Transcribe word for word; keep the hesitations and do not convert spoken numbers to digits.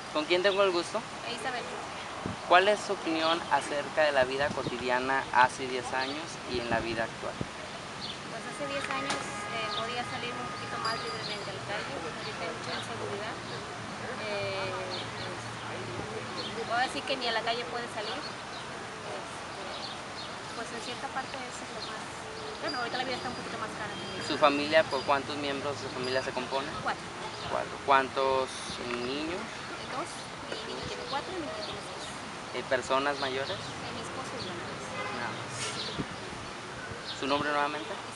¿Con quién tengo el gusto? Isabel. ¿Cuál es su opinión acerca de la vida cotidiana hace diez años y en la vida actual? Pues hace diez años eh, podía salir un poquito más libremente a la calle, ahorita hay mucha inseguridad. Eh, pues, puedo decir que ni a la calle puede salir. Este, pues en cierta parte eso es lo más... Bueno, ahorita la vida está un poquito más cara también. ¿Su familia, por cuántos miembros de su familia se compone? Cuatro. Cuatro. ¿Cuántos niños? Eh, dos, mi niño tiene cuatro y mi niña tiene seis. Eh, ¿Personas mayores? Eh, mi esposo y yo nada más. Nada más. ¿Su nombre nuevamente?